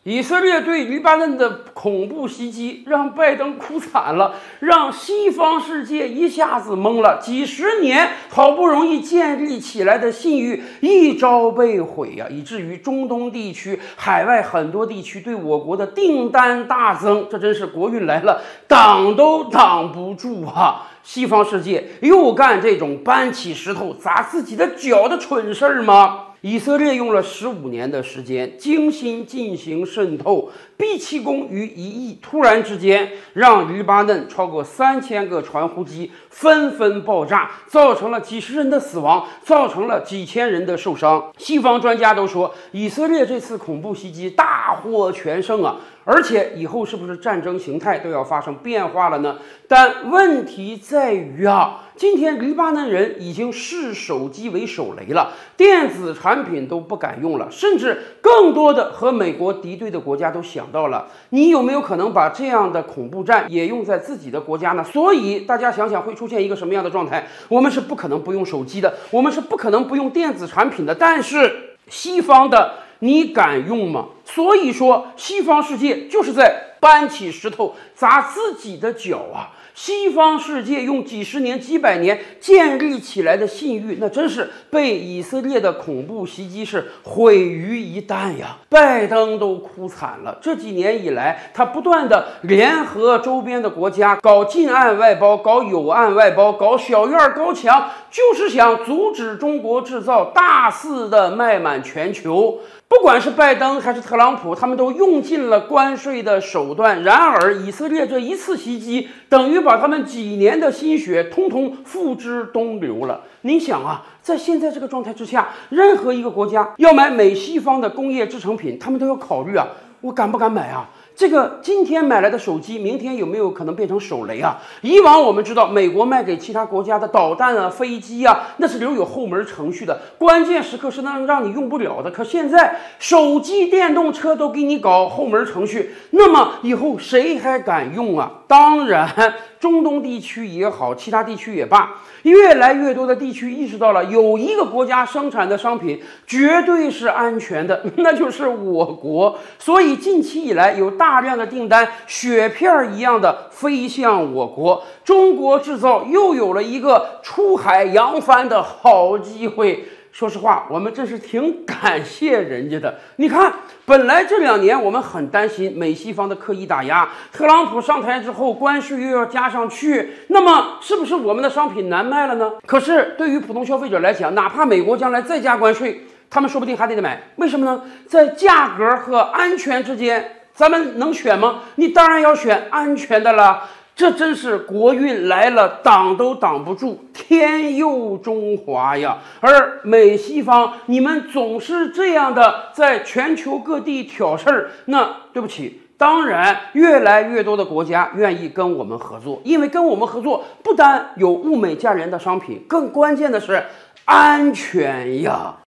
以色列对黎巴嫩的恐怖袭击让拜登哭惨了，让西方世界一下子懵了。几十年好不容易建立起来的信誉一朝被毁呀，以至于中东地区、海外很多地区对我国的订单大增，这真是国运来了，挡都挡不住啊！西方世界又干这种搬起石头砸自己的脚的蠢事儿吗？以色列用了15年的时间，精心进行渗透，毕其功于一役，突然之间让黎巴嫩超过3000个传呼机纷纷爆炸，造成了几十人的死亡，造成了几千人的受伤。西方专家都说，以色列这次恐怖袭击大获全胜啊！而且以后是不是战争形态都要发生变化了呢？但问题在于啊，今天黎巴嫩人已经视手机为手雷了，电子产品都不敢用了，甚至更多的和美国敌对的国家都想到了，你有没有可能把这样的恐怖战也用在自己的国家呢？所以大家想想会出现一个什么样的状态？我们是不可能不用手机的，我们是不可能不用电子产品的，但是西方的你敢用吗？所以说，西方世界就是在搬起石头砸自己的脚啊！西方世界用几十年、几百年建立起来的信誉，那真是被以色列的恐怖袭击是毁于一旦呀！拜登都哭惨了。这几年以来，他不断的联合周边的国家搞近岸外包、搞友岸外包、搞小院高墙，就是想阻止中国制造大肆的卖满全球。不管是拜登还是特朗普，他们都用尽了关税的手段。然而，以色列这一次袭击，等于把他们几年的心血通通付之东流了。您想啊，在现在这个状态之下，任何一个国家要买美西方的工业制成品，他们都要考虑啊，我敢不敢买啊？这个今天买来的手机，明天有没有可能变成手雷啊？以往我们知道，美国卖给其他国家的导弹啊、飞机啊，那是留有后门程序的，关键时刻是能让你用不了的。可现在手机、电动车都给你搞后门程序，那么以后谁还敢用啊？当然，中东地区也好，其他地区也罢，越来越多的地区意识到了，有一个国家生产的商品绝对是安全的，那就是我国。所以近期以来，有大量的订单雪片一样的飞向我国，中国制造又有了一个出海扬帆的好机会。说实话，我们真是挺感谢人家的。你看，本来这2年我们很担心美西方的刻意打压，特朗普上台之后关税又要加上去，那么是不是我们的商品难卖了呢？可是对于普通消费者来讲，哪怕美国将来再加关税，他们说不定还得买。为什么呢？在价格和安全之间，咱们能选吗？你当然要选安全的了。这真是国运来了，挡都挡不住，天佑中华呀！而美西方，你们总是这样的在全球各地挑事儿，那对不起，当然越来越多的国家愿意跟我们合作，因为跟我们合作不单有物美价廉的商品，更关键的是安全呀！